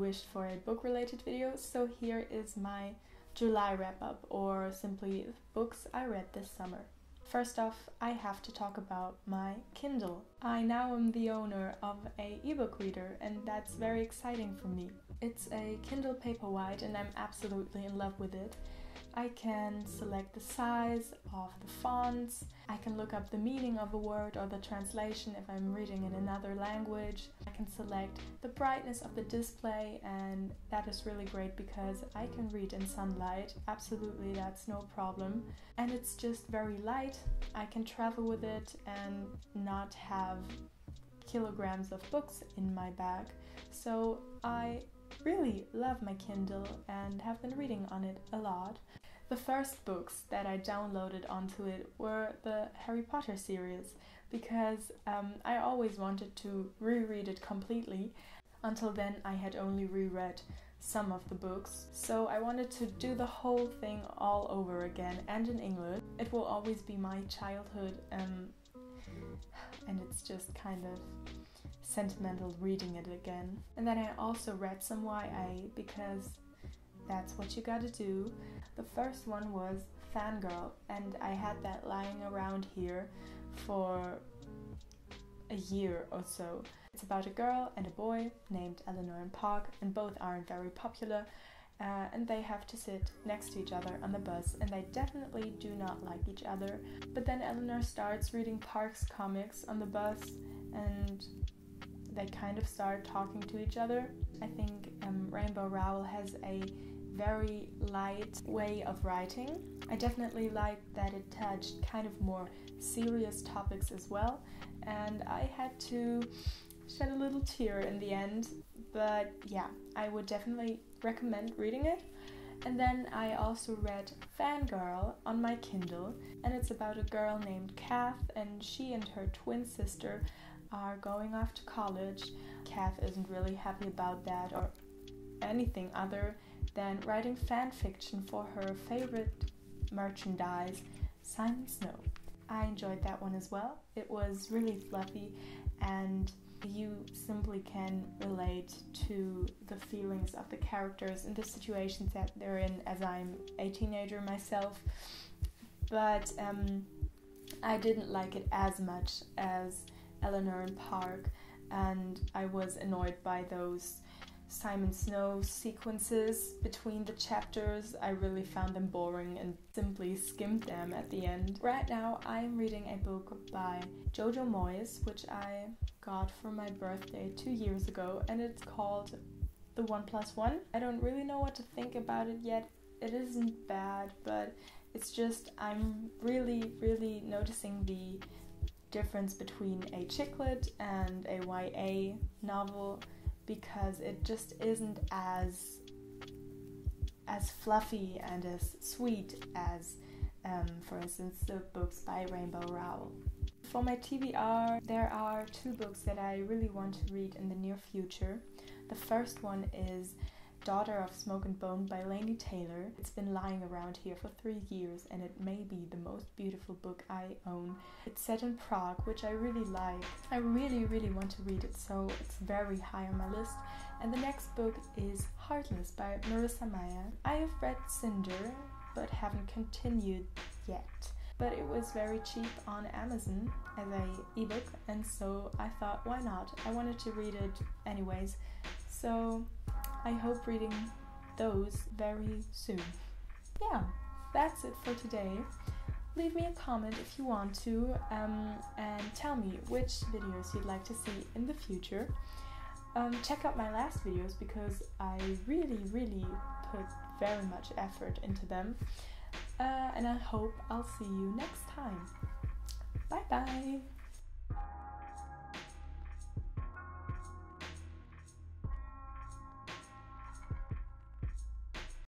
wished for a book-related video, so here is my July wrap-up, or simply books I read this summer. First off, I have to talk about my Kindle. I now am the owner of an ebook reader, and that's very exciting for me. It's a Kindle Paperwhite and I'm absolutely in love with it. I can select the size of the fonts, I can look up the meaning of a word or the translation if I'm reading in another language. I can select the brightness of the display, and that is really great because I can read in sunlight. Absolutely, that's no problem. And it's just very light. I can travel with it and not have kilograms of books in my bag. So I really love my Kindle and have been reading on it a lot. The first books that I downloaded onto it were the Harry Potter series because I always wanted to reread it completely. Until then I had only reread some of the books, so I wanted to do the whole thing all over again and in English. It will always be my childhood and it's just kind of sentimental reading it again. And then I also read some YA because that's what you gotta do. The first one was Fangirl, and I had that lying around here for a year or so. It's about a girl and a boy named Eleanor and Park, and both aren't very popular, and they have to sit next to each other on the bus, and they definitely do not like each other. But then Eleanor starts reading Park's comics on the bus, and they kind of start talking to each other. I think Rainbow Rowell has a very light way of writing. I definitely liked that it touched kind of more serious topics as well, and I had to shed a little tear in the end, but yeah, I would definitely recommend reading it. And then I also read Fangirl on my Kindle, and it's about a girl named Kath, and she and her twin sister are going off to college. Kath isn't really happy about that or anything other than writing fan fiction for her favorite merchandise, Simon Snow. I enjoyed that one as well. It was really fluffy and you simply can relate to the feelings of the characters and the situations that they're in, as I'm a teenager myself. But I didn't like it as much as Eleanor and Park, and I was annoyed by those Simon Snow sequences between the chapters. I really found them boring and simply skimmed them at the end. Right now I'm reading a book by Jojo Moyes, which I got for my birthday 2 years ago, and it's called The 1+1. I don't really know what to think about it yet. It isn't bad, but it's just I'm really noticing the difference between a chick lit and a YA novel, because it just isn't as fluffy and as sweet as, for instance, the books by Rainbow Rowell. For my TBR, there are 2 books that I really want to read in the near future. The first one is Daughter of Smoke and Bone by Laini Taylor. It's been lying around here for 3 years and it may be the most beautiful book I own. It's set in Prague, which I really like. I really want to read it, so it's very high on my list. And the next book is Heartless by Marissa Meyer. I have read Cinder but haven't continued yet. But it was very cheap on Amazon as an ebook, and so I thought, why not? I wanted to read it anyways, so I hope reading those very soon. Yeah, that's it for today. Leave me a comment if you want to, and tell me which videos you'd like to see in the future. Check out my last videos because I really put very much effort into them. And I hope I'll see you next time. Bye bye!